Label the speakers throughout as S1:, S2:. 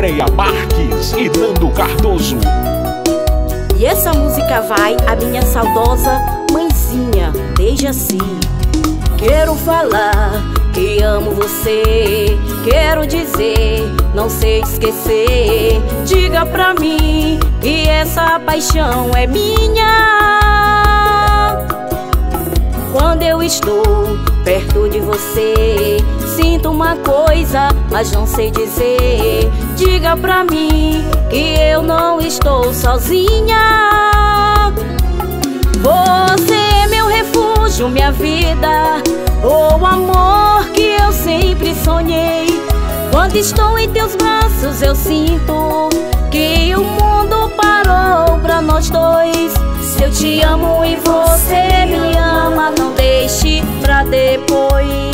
S1: Andréia Marques e Nando Cardoso.
S2: E essa música vai à minha saudosa mãezinha, desde assim. Quero falar que amo você, quero dizer, não sei esquecer. Diga pra mim que essa paixão é minha. Quando eu estou perto de você, sinto uma coisa, mas não sei dizer. Diga pra mim que eu não estou sozinha. Você é meu refúgio, minha vida, o amor que eu sempre sonhei. Quando estou em teus braços eu sinto que o mundo parou pra nós dois. Se eu te amo e você me ama, não deixe pra depois.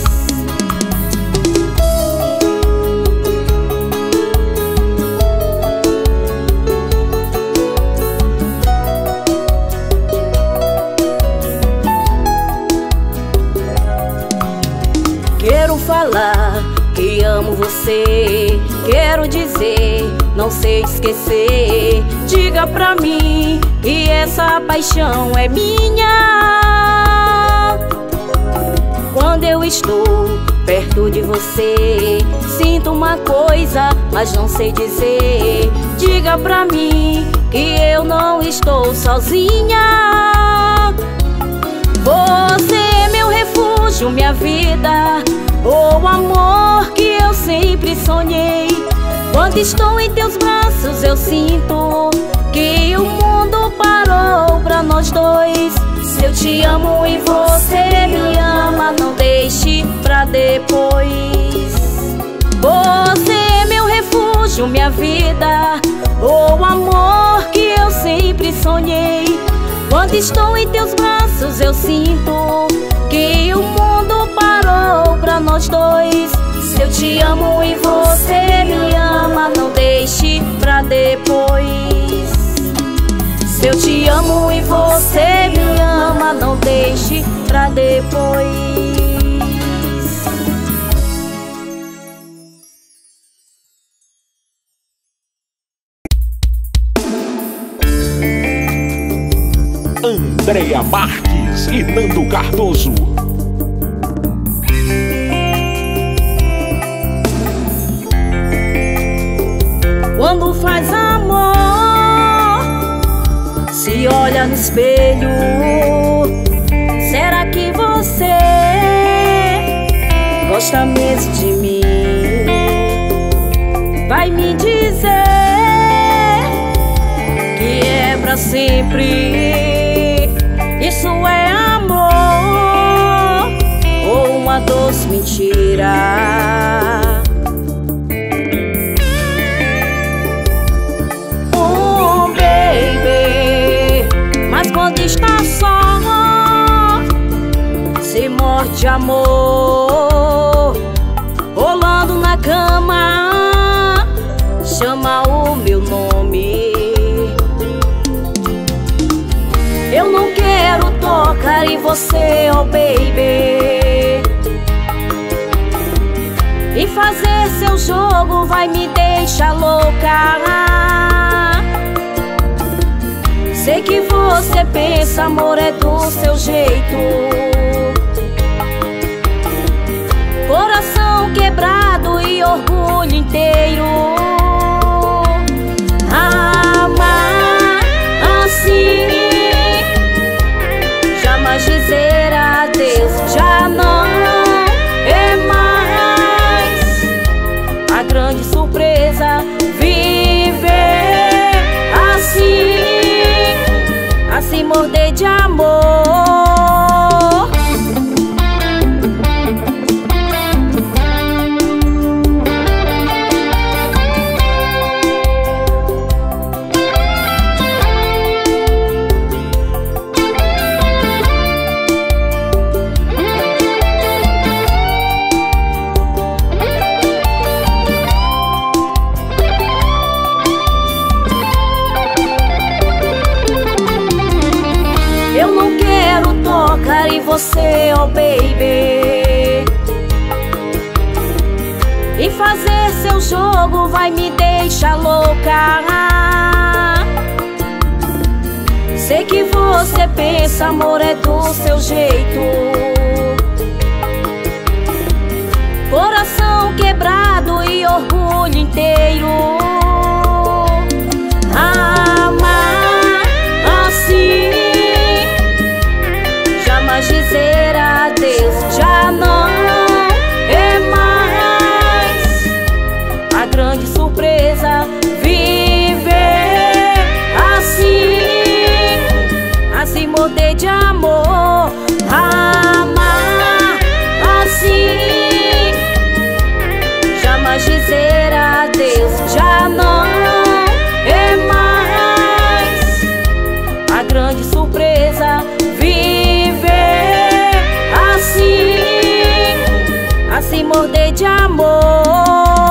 S2: Quero falar que amo você, quero dizer, não sei esquecer. Diga pra mim que essa paixão é minha. Quando eu estou perto de você, sinto uma coisa, mas não sei dizer. Diga pra mim que eu não estou sozinha. Você é meu refúgio, minha vida, o amor que eu sempre sonhei. Quando estou em teus braços eu sinto que o mundo parou pra nós dois. Se eu te amo e você me ama, não deixe pra depois. Você é meu refúgio, minha vida, o amor que eu sempre sonhei. Quando estou em teus braços eu sinto que o mundo parou pra nós dois. Se eu te amo e você me ama, não deixe pra depois. Se eu te amo e você me ama, não deixe pra depois.
S1: Andréia Marques e Nando Cardoso.
S2: Quando faz amor, se olha no espelho, será que você gosta mesmo de mim? Vai me dizer que é pra sempre. Isso é amor ou uma doce mentira? Oh, baby, mas quando está só, se morre de amor. Rolando na cama, chama o meu nome. Eu não quero tocar em você, oh baby. E fazer seu jogo vai me deixar louca. Sei que você pensa, amor é do seu jeito. Coração quebrado e orgulho inteiro. Amar assim, jamais dizer adeus, já não é mais a grande surpresa. Viver assim, assim morder de amor. você, oh baby, e fazer seu jogo vai me deixar louca. Sei que você pensa, amor é do seu jeito. Coração quebrado e orgulho inteiro. Amar assim, jamais dizer adeus, já não é mais a grande surpresa. Viver assim, assim morder de amor. Amar assim, jamais dizer adeus, já não é mais a grande surpresa. Viver assim, assim morder de amor.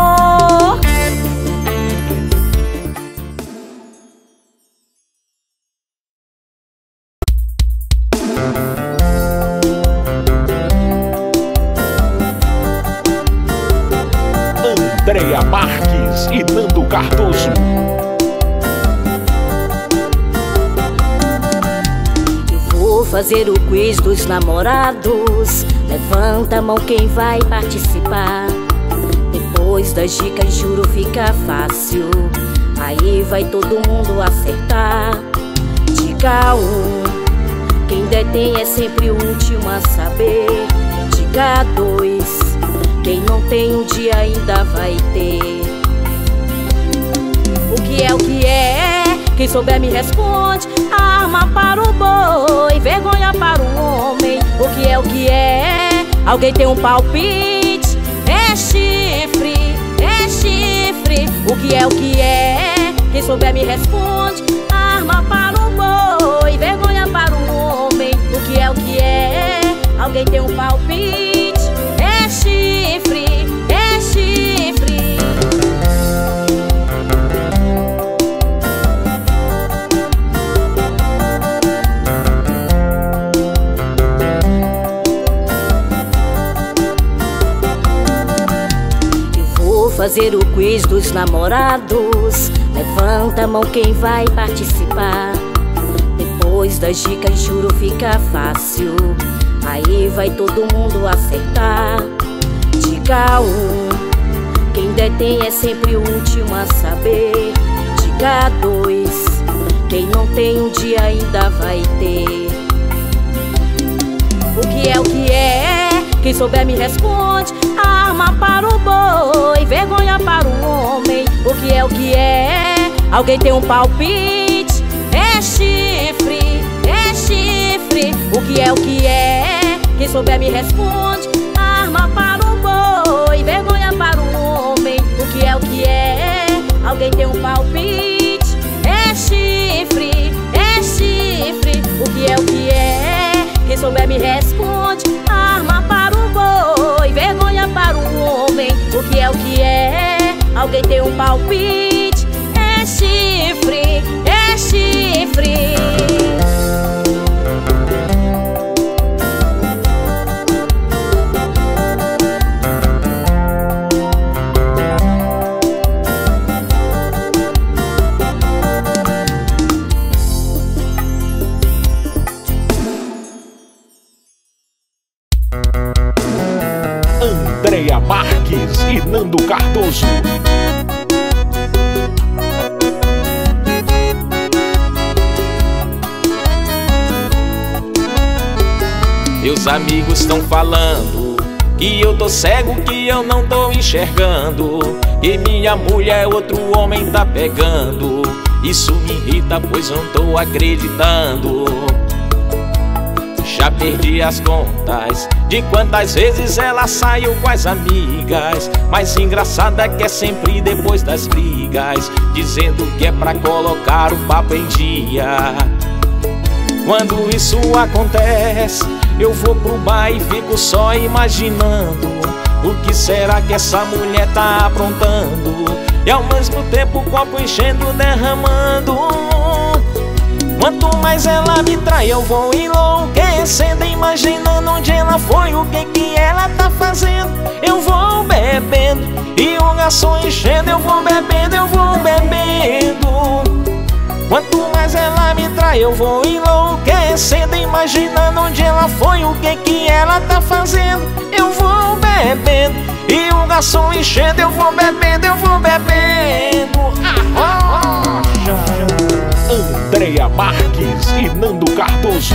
S1: Andréia Marques e Nando Cardoso.
S2: Eu vou fazer o quiz dos namorados. Levanta a mão quem vai participar. Depois das dicas juro fica fácil. Aí vai todo mundo acertar. Dica 1, quem detém é sempre o último a saber. Dica 2, quem não tem um dia ainda vai ter. O que é o que é? Quem souber me responde. Arma para o boi, vergonha para o homem. O que é o que é? Alguém tem um palpite? É chifre, é chifre. O que é o que é? Quem souber me responde. Arma para o boi, vergonha para o homem. O que é o que é? Alguém tem um palpite? É chifre, é chifre. Eu vou fazer o quiz dos namorados. Levanta a mão quem vai participar. Depois das dicas juro fica fácil. Aí vai todo mundo acertar. Dica 1, quem detém é sempre o último a saber. Dica 2, quem não tem um dia ainda vai ter. O que é o que é? Quem souber me responde. Arma para o boi, vergonha para o homem. O que é o que é? Alguém tem um palpite? É chifre, é chifre. O que é o que é? Quem souber me responde. Arma para o boi, vergonha para o homem. O que é o que é? Alguém tem um palpite? É chifre, é chifre. O que é o que é? Quem souber me responde. Arma para o boi, vergonha para o homem. O que é o que é? Alguém tem um palpite? É chifre, é chifre.
S1: Andréia Marques e Nando Cardoso.
S3: Meus amigos estão falando que eu tô cego, que eu não tô enxergando, que minha mulher outro homem tá pegando. Isso me irrita, pois não tô acreditando. Já perdi as contas de quantas vezes ela saiu com as amigas. Mas engraçada que é sempre depois das brigas, dizendo que é pra colocar o papo em dia. Quando isso acontece, eu vou pro bar e fico só imaginando o que será que essa mulher tá aprontando. E ao mesmo tempo o copo enchendo, derramando. Quanto mais ela me trai, eu vou enlouquecendo, imaginando onde ela foi, o que ela tá fazendo. Eu vou bebendo e garçom enchendo, eu vou bebendo, eu vou bebendo. Quanto mais ela me trai, eu vou enlouquecendo, imaginando onde ela foi, o que ela tá fazendo. Eu vou bebendo e o garçom enchendo, eu vou bebendo, eu vou bebendo.
S1: Andréia Marques e Nando Cardoso.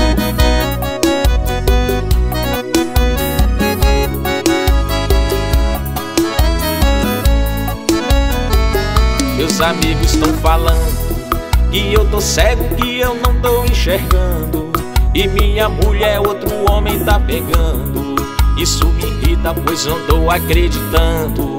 S3: Meus amigos estão falando que eu tô cego, que eu não tô enxergando, e minha mulher outro homem tá pegando. Isso me irrita, pois não tô acreditando.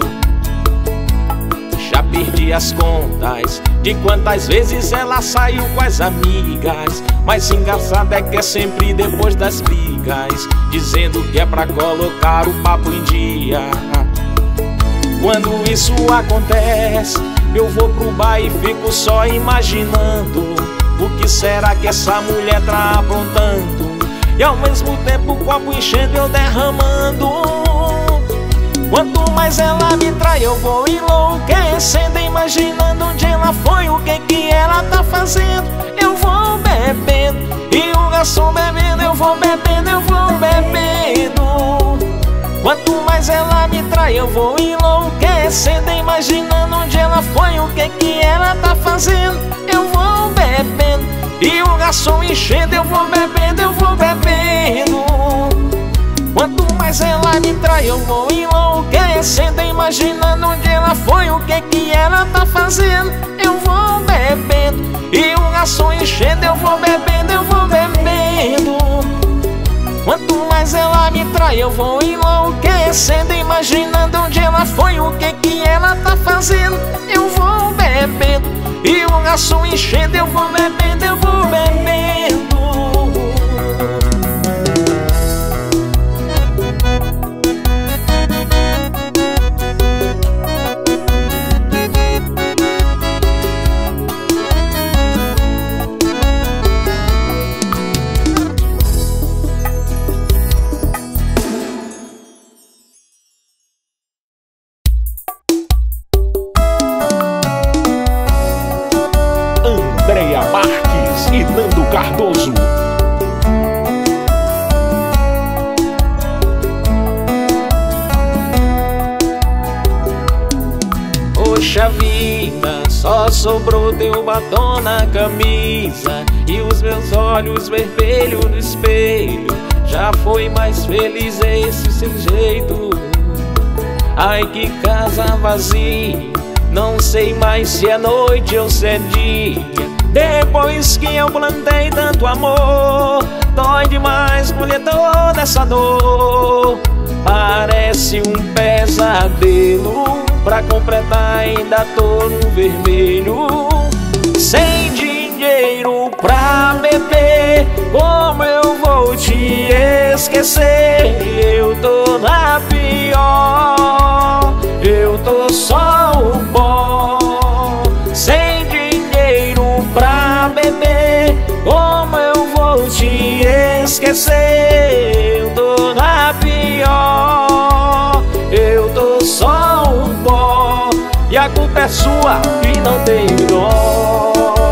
S3: Já perdi as contas de quantas vezes ela saiu com as amigas, mas engraçado é que é sempre depois das brigas, dizendo que é pra colocar o papo em dia. Quando isso acontece, eu vou pro bar e fico só imaginando o que será que essa mulher tá aprontando. E ao mesmo tempo o copo enchendo, eu derramando. Quanto mais ela me trai, eu vou enlouquecendo, imaginando onde ela foi, o que ela tá fazendo. Eu vou bebendo e o garçom bebendo, eu vou bebendo, eu vou bebendo. Quanto mais ela me trai, eu vou enlouquecendo, imaginando onde ela foi, o que ela tá fazendo. Eu vou bebendo e o garçom enchendo, eu vou bebendo, eu vou bebendo. Quanto mais ela me trai, eu vou enlouquecendo, imaginando onde ela foi, o que ela tá fazendo. Eu vou bebendo e o garçom enchendo, eu vou bebendo, eu vou bebendo. Quanto mais ela me trai, eu vou enlouquecendo, imaginando onde ela foi, o que ela tá fazendo. Eu vou bebendo e o garçom enchendo, eu vou bebendo, eu vou bebendo.
S1: Andréia Marques e Nando Cardoso.
S3: Poxa vida, só sobrou teu batom na camisa e os meus olhos vermelhos no espelho. Já foi mais feliz esse seu jeito. Ai, que casa vazia, não sei mais se é noite ou se é dia. Depois que eu plantei tanto amor, dói demais colher toda essa dor. Parece um pesadelo, pra completar ainda tô no vermelho. Sem dinheiro pra beber, como eu vou te esquecer? Eu tô na pior, eu tô só o pó. Sem dinheiro pra beber, como eu vou te esquecer? Eu tô na pior, eu tô só o pó. E a culpa é sua e não tem dó.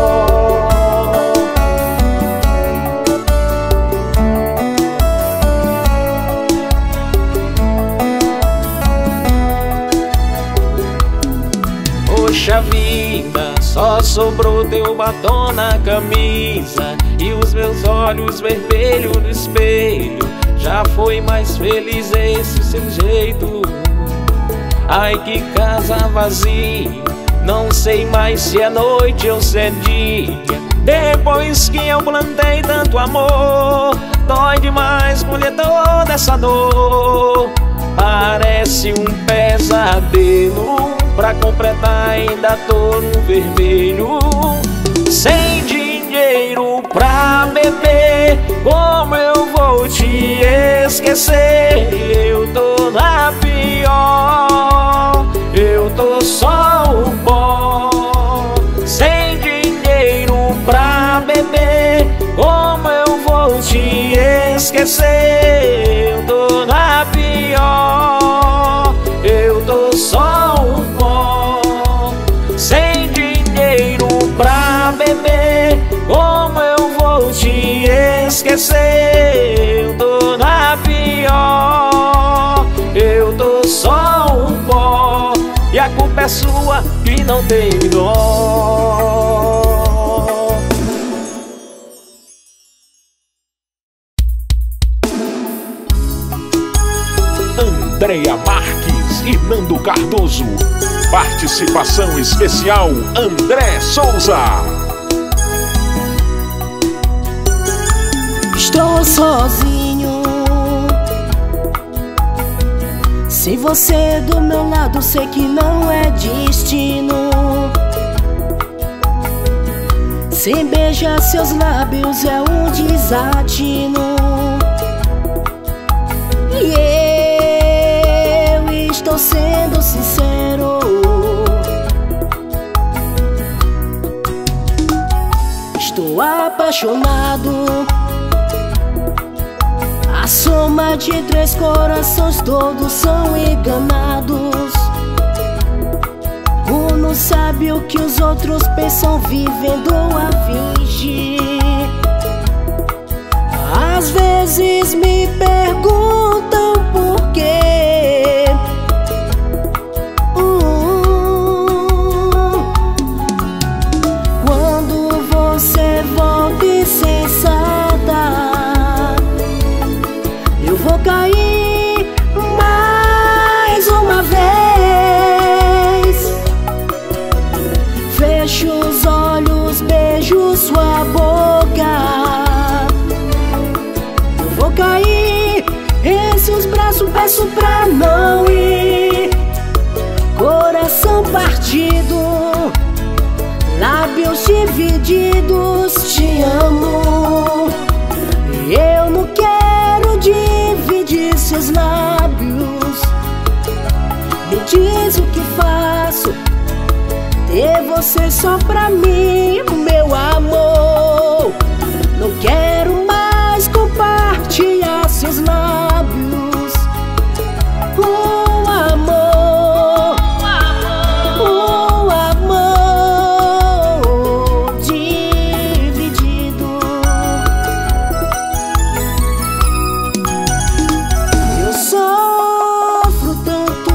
S3: Poxa vida, só sobrou teu batom na camisa e os meus olhos vermelhos no espelho. Já foi mais feliz esse seu jeito. Ai, que casa vazia, não sei mais se é noite ou se é dia. Depois que eu plantei tanto amor, dói demais colher toda essa dor. Parece um pesadelo, pra completar ainda tô no vermelho. Sem dinheiro pra beber, como eu vou te esquecer? Eu tô na pior, eu tô só o pó. Sem dinheiro pra beber, como eu vou te esquecer? Eu tô na pior, eu tô só o pó. é sua que não tem dó.
S1: Andréia Marques e Nando Cardoso. Participação especial André Souza.
S4: Estou sozinho, sem você do meu lado, sei que não é destino. Sem beijar seus lábios é um desatino. E eu estou sendo sincero, estou apaixonado. A soma de 3 corações, todos são enganados. Um não sabe o que os outros pensam, vivendo a fingir. Às vezes me perguntam por quê. Quando você volta insensata, eu vou cair mais uma vez. Fecho os olhos, beijo sua boca. Eu vou cair em seus braços, peço pra não ir. Coração partido, lábios divididos, te amo. Eu não quero dividir seus lábios. Me diz o que faço, ter você só pra mim, meu amor. Não quero mais compartilhar seus lábios. Amor, amor dividido. Eu sofro tanto,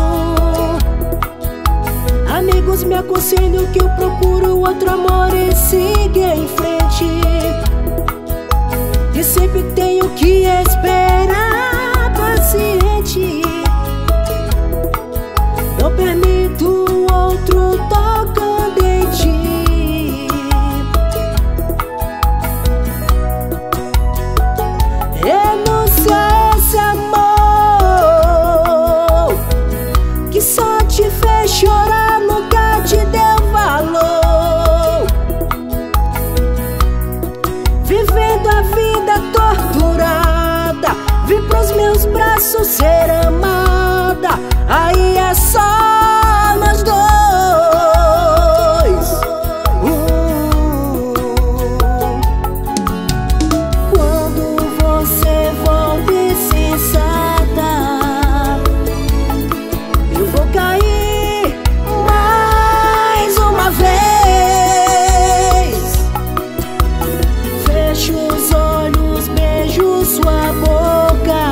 S4: amigos me aconselham que eu procuro outro amor e siga em frente. E sempre tenho que esperar paciente. Não permito outro tocando em ti. Renuncia a esse amor que só te fez chorar, nunca te deu valor. Vivendo a vida torturada, vim pros meus braços ser amada. Aí é só nós dois. Quando você volta insensata, eu vou cair mais uma vez. Fecho os olhos, beijo sua boca.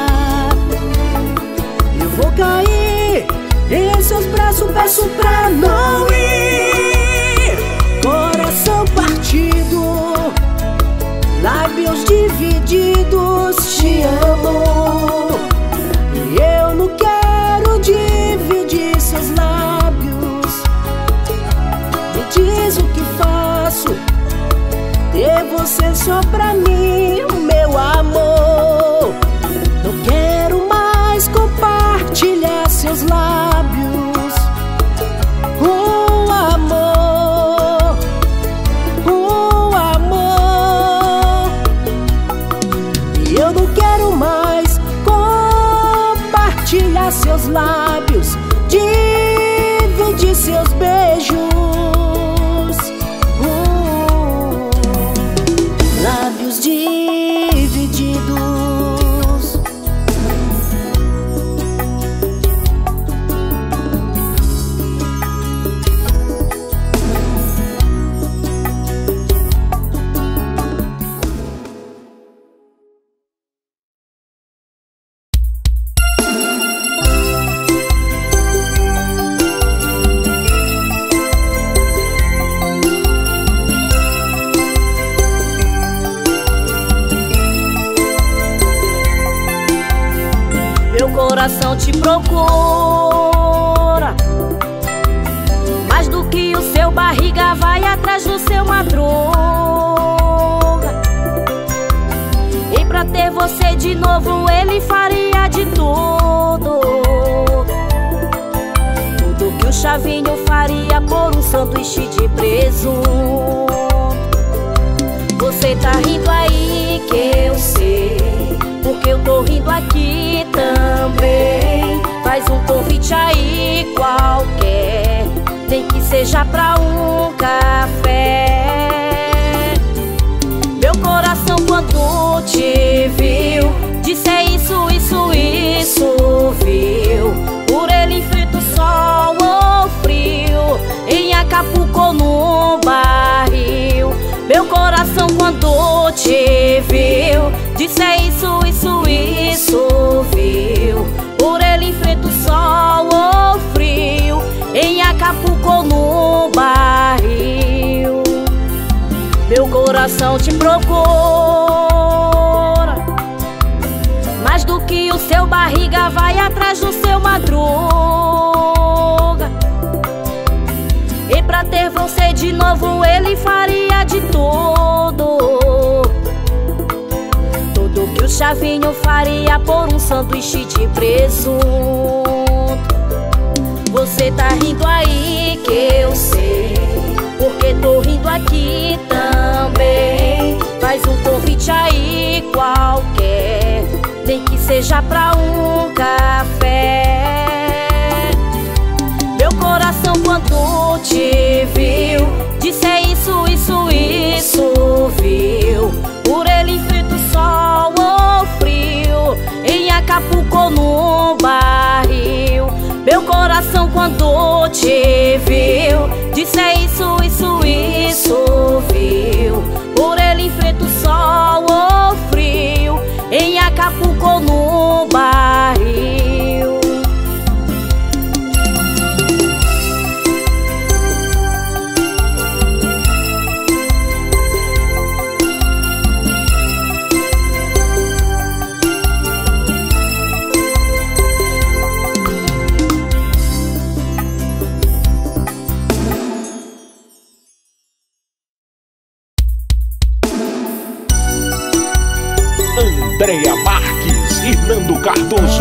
S4: Eu vou cair em seus braços, peço pra não ir. Coração partido, lábios divididos, te amo. E eu não quero dividir seus lábios. Me diz o que faço, ter você só pra mim, meu amor. Não quero mais compartilhar seus lábios. Amor, amor. E eu não quero mais compartilhar seus lábios, dividir seus beijos. Lábios divididos.
S2: meu coração te procura. Mais do que o seu barriga vai atrás do seu madruga. E pra ter você de novo ele faria de tudo. Tudo que o Chavinho faria por um sanduíche de presunto. Você tá rindo aí que eu sei, porque eu tô rindo aqui também. Faz um convite aí qualquer, nem que seja pra um café. Meu coração quando te viu disse é isso, isso, isso, viu? Por ele enfrenta o sol ou frio, em Acapulco ou num barril. Meu coração quando te viu disse é isso, isso, isso, viu? Por ele enfrenta o sol ou frio, em Acapulco ou num barril. Meu coração te procura. Mais do que o seu barriga vai atrás do seu madruga. E pra ter você de novo ele faria de tudo. Tudo que o Chavinho faria por um sanduíche de presunto. Você tá rindo aí que eu sei, porque tô rindo aqui também. Faz um convite aí qualquer, nem que seja pra um café. Meu coração quando te viu disse é isso, isso, isso, viu? Por ele enfrenta o sol ou frio, em Acapulco ou num barril. Meu coração quando te viu disse é isso, isso, isso, viu? Por ele enfrenta o sol ou frio, em Acapulco ou num barril.
S1: Andréa Marques e Nando Cardoso.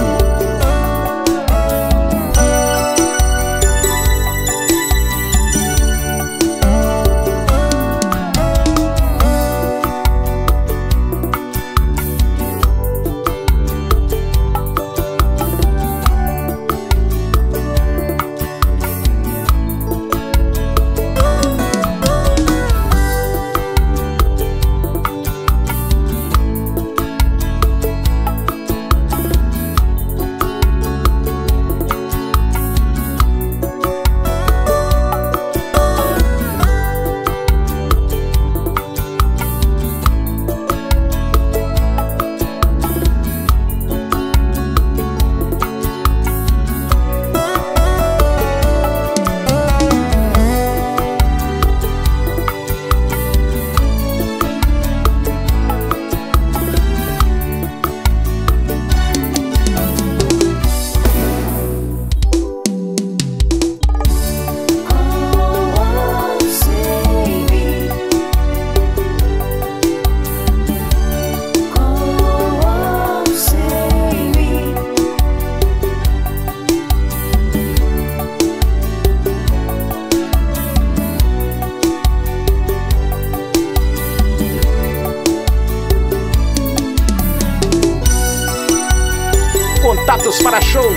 S1: Contatos para shows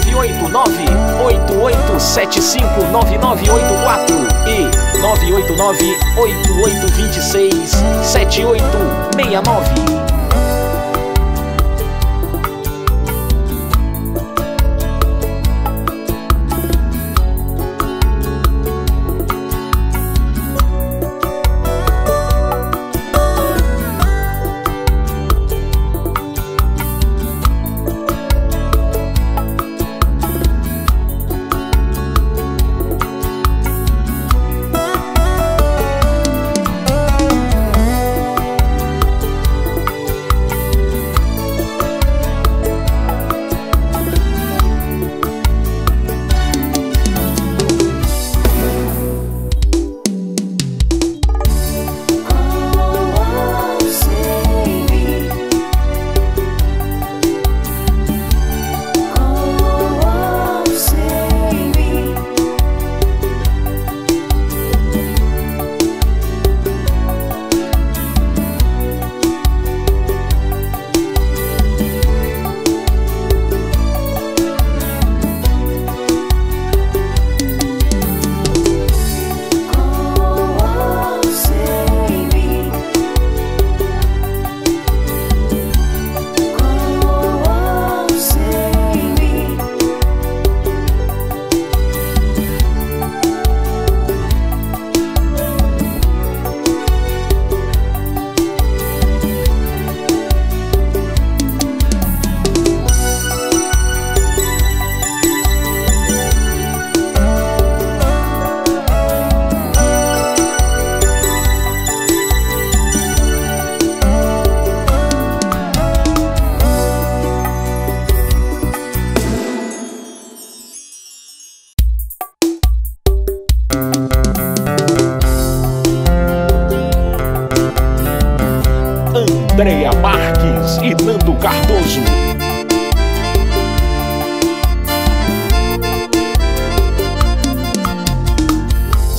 S1: 989-8875-9984 e 989-8826-7869.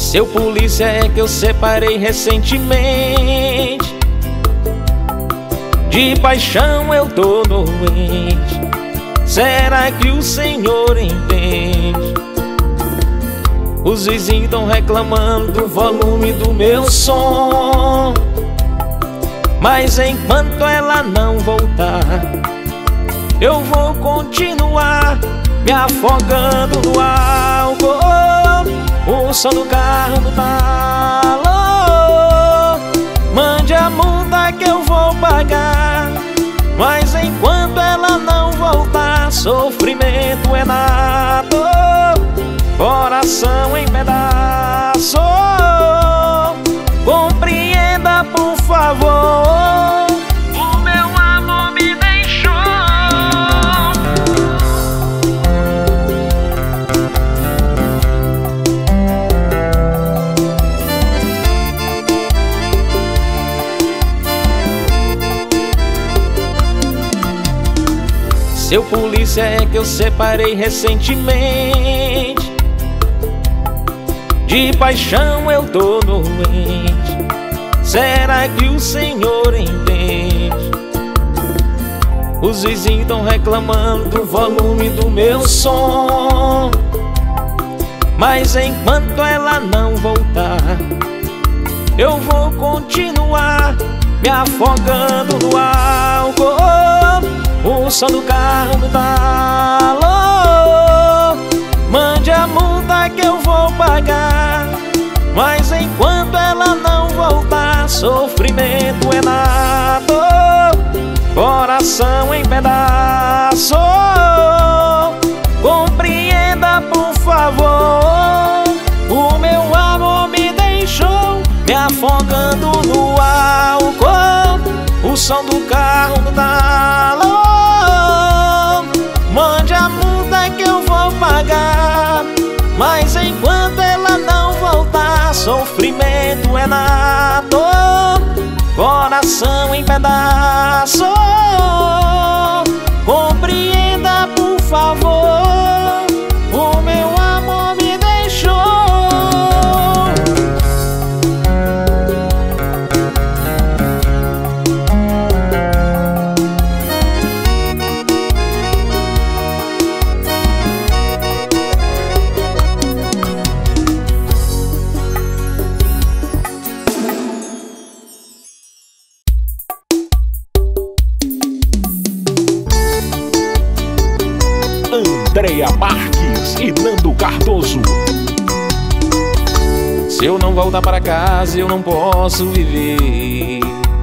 S3: Seu polícia, é que eu separei recentemente. De paixão eu tô doente. Será que o senhor entende? Os vizinhos estão reclamando do volume do meu som, mas enquanto ela não voltar, eu vou continuar me afogando no álcool. O som do carro no talo, mande a multa que eu vou pagar. Mas enquanto ela não voltar, sofrimento é nato, coração em pedaço. Compreenda, por favor, o meu amor me deixou. Seu polícia, é que eu separei recentemente. De paixão eu tô doente. Será que o senhor entende? Os vizinhos estão reclamando do volume do meu som, mas enquanto ela não voltar, eu vou continuar me afogando no álcool. O som do carro no talo, mande a multa que eu vou pagar. Mas enquanto ela não voltar, sofrimento é nato, coração em pedaço. Compreenda, por favor, o meu amor me deixou me afogando no álcool. O som do carro no talo, mande a multa que eu vou pagar. Mas enquanto ela não voltar, sofrimento é nato, coração em pedaço. Compreenda, por favor, o meu amor me deixou.
S1: Andréia Marques e Nando Cardoso.
S3: Se eu não voltar para casa, eu não posso viver.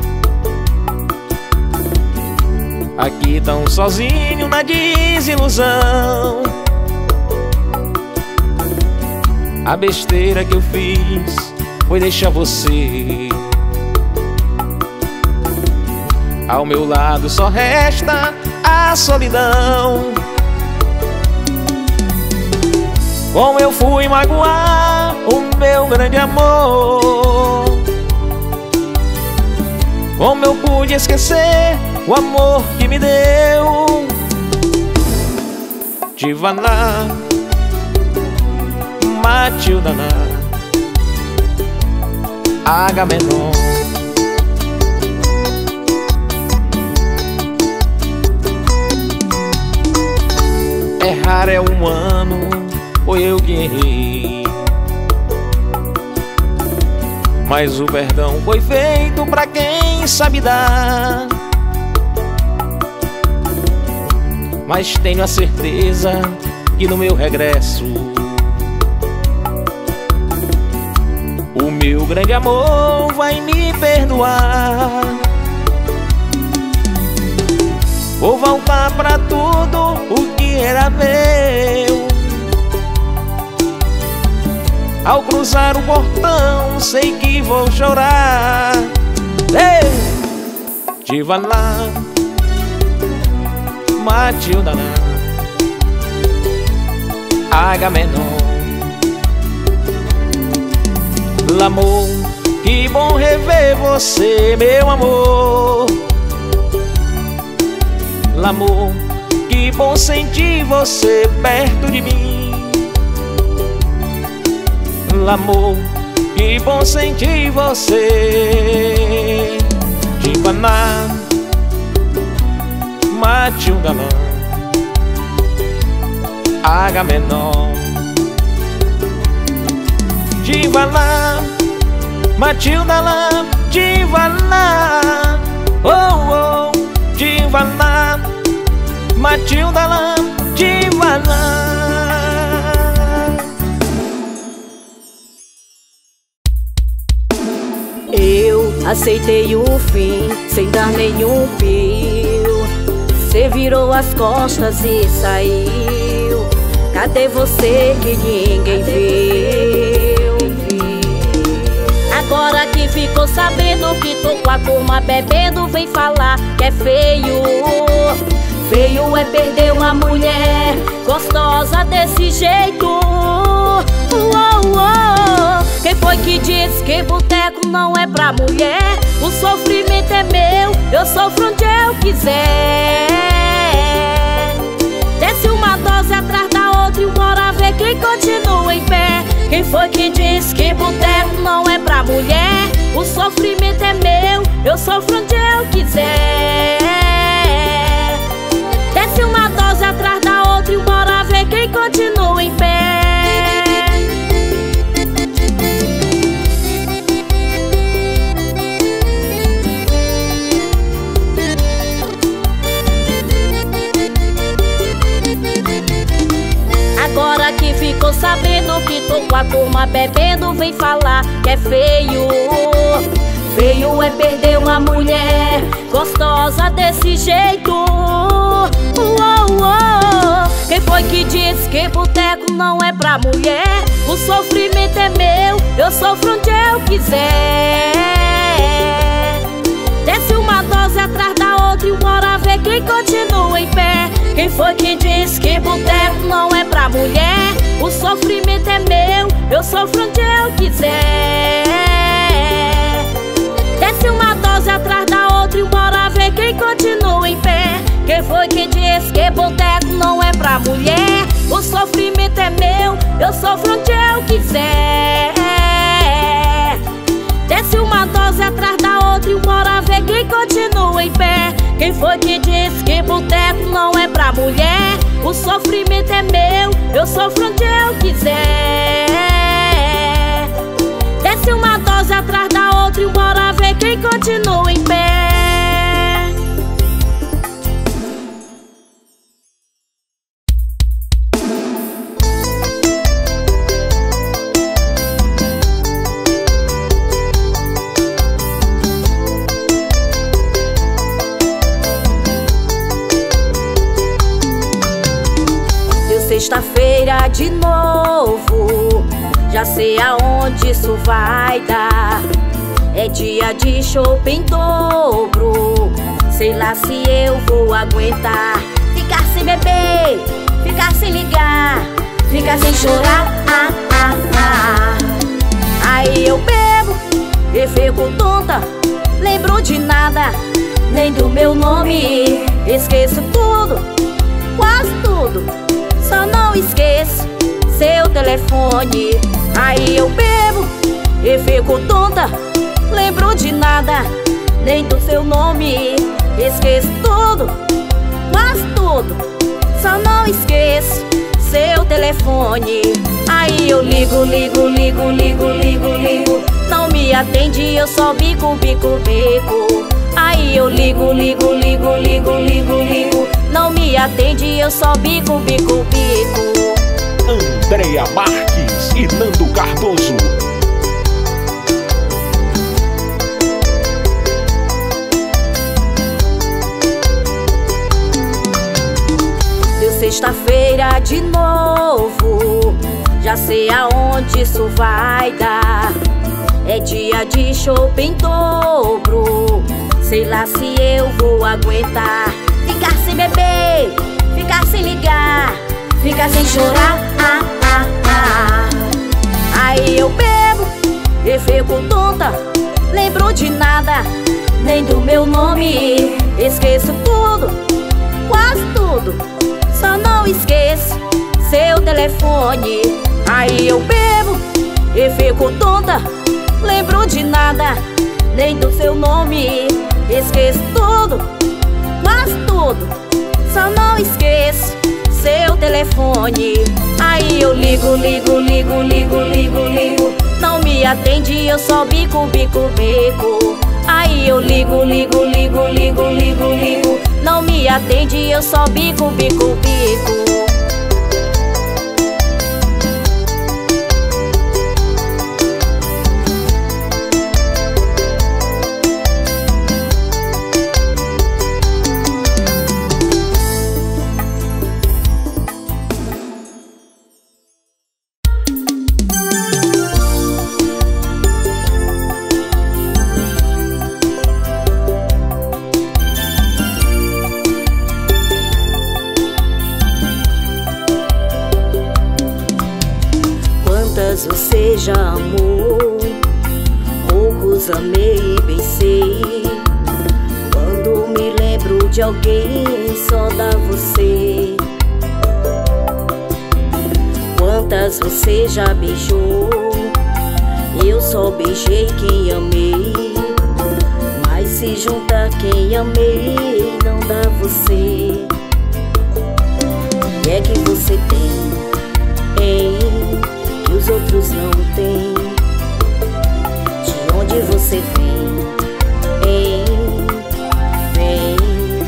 S3: Aqui tão sozinho na desilusão. A besteira que eu fiz foi deixar você. Ao meu lado só resta a solidão. Como eu fui magoar o meu grande amor? Como eu pude esquecer o amor que me deu? Divaná, Matilda, Agamenon. Errar é humano, foi eu que errei, mas o perdão foi feito pra quem sabe dar. Mas tenho a certeza que no meu regresso, o meu grande amor vai me perdoar. Vou voltar pra tudo o que era meu. Ao cruzar o portão, sei que vou chorar. Ei! Divaná, Matilda, Agamenon. L'amor, que bom rever você, meu amor. L'amor, que bom sentir você perto de mim. L'amor, que bom sentir você. Divana, Matilda Lã, H menor. Divana, Matilda Lã, Divana, oh oh, Divana, Matilda Lã, Divana.
S2: Eu aceitei o fim sem dar nenhum pio. Cê virou as costas e saiu. Cadê você que ninguém viu? Agora que ficou sabendo que tô com a turma bebendo, vem falar que é feio. Feio é perder uma mulher gostosa desse jeito. Quem foi que disse que boteco não é pra mulher? O sofrimento é meu, eu sofro onde eu quiser. Desce uma dose atrás da outra e bora ver quem continua em pé. Quem foi que disse que boteco não é pra mulher? O sofrimento é meu, eu sofro onde eu quiser. Desce uma dose atrás da outra e bora ver quem continua em pé. Agora que ficou sabendo que tô com a turma bebendo, vem falar que é feio. Feio é perder uma mulher gostosa desse jeito. Quem foi que disse que boteco não é pra mulher? O sofrimento é meu, eu sofro onde eu quiser. Desce uma dose atrás da outra e bora ver quem continua em pé. Quem foi que disse que boteco não é pra mulher? O sofrimento é meu, eu sofro onde eu quiser. Desce uma dose atrás da outra e bora ver quem continua em pé. Quem foi que disse que boteco não é pra mulher? O sofrimento é meu, eu sofro onde eu quiser. Desce uma dose atrás da outra e bora ver quem continua em pé. Quem foi que disse que boteco não é pra mulher? O sofrimento é meu, eu sofro onde eu quiser. Desce uma dose atrás da outra e bora ver quem continua em pé. Sexta-feira de novo, já sei aonde isso vai dar. É dia de chopp em dobro, sei lá se eu vou aguentar. Ficar sem beber, ficar sem ligar, ficar sem chorar. Aí eu bebo e fico tonta, lembro de nada, nem do meu nome. Esqueço tudo, quase tudo, só não esqueço seu telefone. Aí eu bebo e fico tonta, lembro de nada, nem do seu nome. Esqueço tudo, quase tudo, só não esqueço seu telefone. Aí eu ligo, não me atende, eu só bico. Aí eu ligo, não me atende, eu só bico.
S1: Andréia Marques e Nando Cardoso.
S2: Deu sexta-feira de novo, já sei aonde isso vai dar. É dia de chopp em dobro, sei lá se eu vou aguentar. Ficar sem beber, ficar sem ligar, ficar sem chorar. Aí eu bebo e fico tonta, lembro de nada, nem do meu nome. Esqueço tudo, quase tudo, só não esqueço seu telefone. Aí eu bebo e fico tonta, lembro de nada, nem do seu nome. Esqueço tudo, quase tudo, só não esqueço seu telefone. Aí eu ligo, ligo, ligo, ligo, ligo, ligo, não me atende, eu só bico, bico, bico. Aí eu ligo, ligo, ligo, ligo, ligo, ligo, não me atende, eu só bico, bico, bico.
S4: Você já amou, poucos amei e bem sei. Quando me lembro de alguém, só dá você. Quantas você já beijou, eu só beijei quem amei. Mas se juntar quem amei, não dá você. O que é que você tem, hein, que os outros não têm? De onde você vem, hein, vem?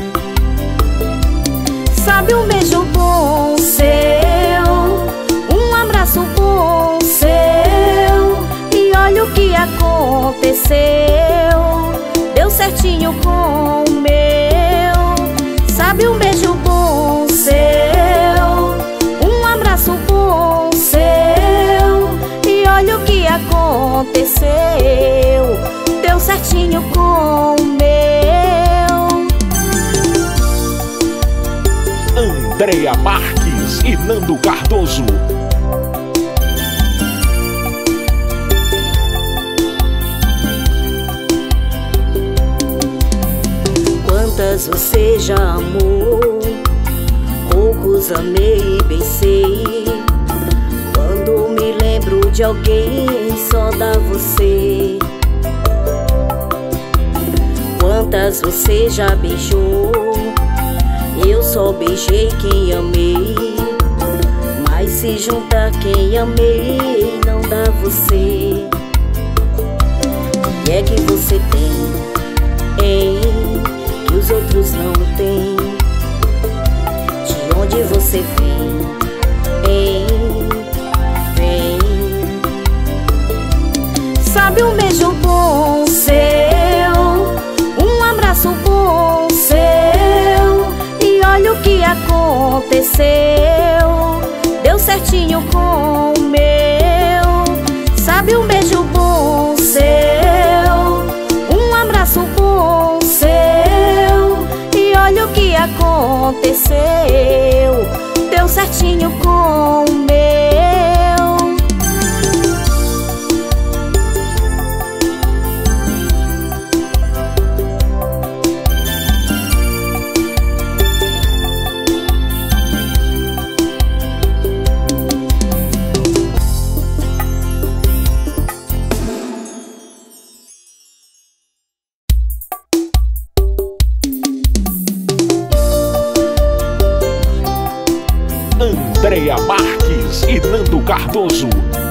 S2: Sabe um beijo bom seu, um abraço bom seu, e olha o que aconteceu, deu certinho com o meu. Sabe um beijo bom seu, um abraço bom seu, e olha o que aconteceu, deu certinho com o meu.
S1: Andréa Marques e Nando Cardoso.
S4: Quantas você já amou, poucos amei e bem sei. Quando me lembro de alguém, só dá você. Quantas você já beijou, eu só beijei quem amei. Mas se juntar quem amei, não dá você. O que é que você tem, hein, que os outros não têm? De onde você vem, hein, vem?
S2: Sabe um beijo bom seu, um abraço bom seu, e olha o que aconteceu, deu certinho com o meu. Sabe um beijo bom seu, um abraço bom seu, e olha o que aconteceu, deu certinho com o meu.
S1: Andréa Marques e Nando Cardoso.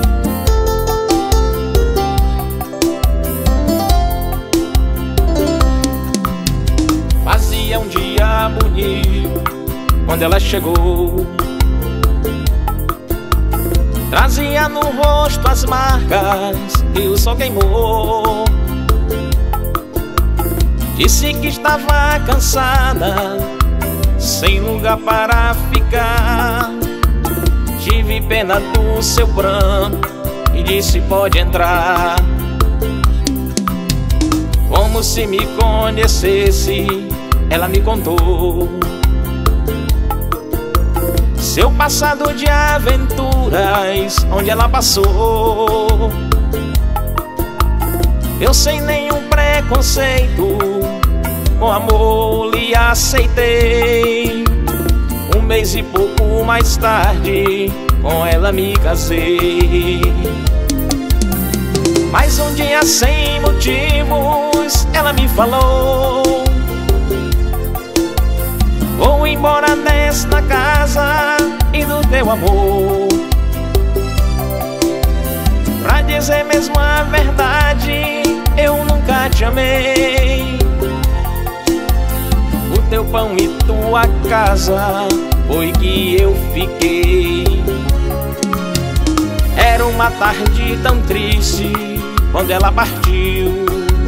S3: Fazia um dia bonito quando ela chegou, trazia no rosto as marcas que o sol queimou. Disse que estava cansada, sem lugar para ficar. Tive pena do seu pranto e disse: pode entrar. Como se me conhecesse, ela me contou seu passado de aventuras, onde ela passou. Eu sem nenhum preconceito, com amor lhe aceitei. Um mês e pouco mais tarde, com ela me casei. Mas um dia sem motivos ela me falou: vou embora desta casa e do teu amor. Pra dizer mesmo a verdade, eu nunca te amei. O teu pão e tua casa foi que eu fiquei. Era uma tarde tão triste quando ela partiu.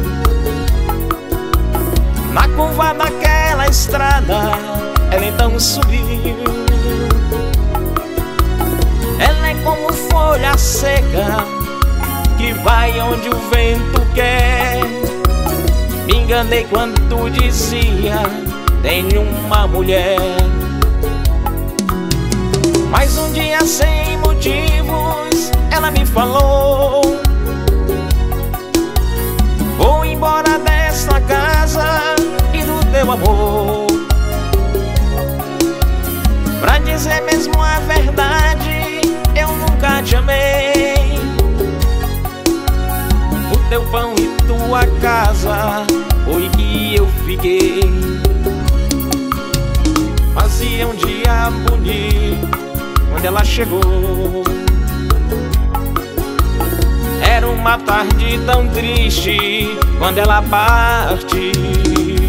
S3: Na curva daquela estrada ela então subiu. Ela é como folha seca que vai onde o vento quer. Me enganei quando tu dizia: tenho uma mulher. Mas um dia sem motivos ela me falou: vou embora desta casa e do teu amor. Pra dizer mesmo a verdade, eu nunca te amei. O teu pão e tua casa foi que eu fiquei. Fazia um dia bonito quando ela chegou. Era uma tarde tão triste quando ela partiu.